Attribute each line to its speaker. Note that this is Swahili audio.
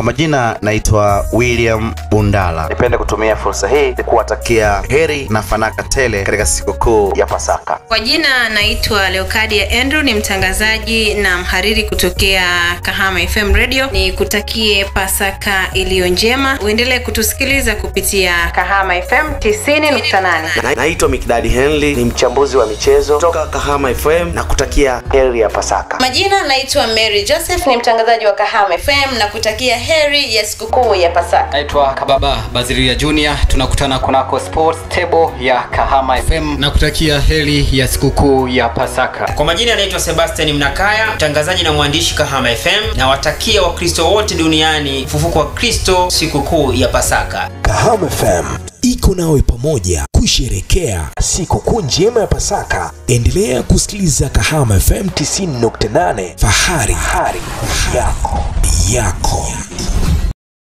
Speaker 1: Kwa majina naitwa William Bundala. Nipende kutumia fursa hii kuwatakia heri na fanaka tele katika sikukuu ya Pasaka.
Speaker 2: Kwa jina naitwa Leocadia Andrew, ni mtangazaji na mhariri kutokea Kahama FM Radio. Ni kutakie Pasaka iliyo njema. Uendelee kutusikiliza kupitia Kahama FM 90.8.
Speaker 3: Naitwa Mikdadi Henry, ni mchambuzi wa michezo kutoka Kahama FM, na kutakia heri ya Pasaka.
Speaker 2: Majina naitwa Mary Joseph, ni mtangazaji wa Kahama FM, na kutakia heri ya sikukuu ya Pasaka.
Speaker 4: Naitwa Kababa Bazilia Junior, tunakutana kunako Sports Table ya Kahama FM, na kutakia heri ya sikukuu ya Pasaka.
Speaker 5: Kwa majina naitwa Sebastian Mnakaya, mtangazaji na mwandishi Kahama FM, na watakia Wakristo wote duniani ufufuko wa Kristo, sikukuu ya Pasaka.
Speaker 6: Kahama FM iko nawe pamoja kusherehekea sikukuu njema ya Pasaka. Endelea kusikiliza Kahama FM 90.8, fahari yako.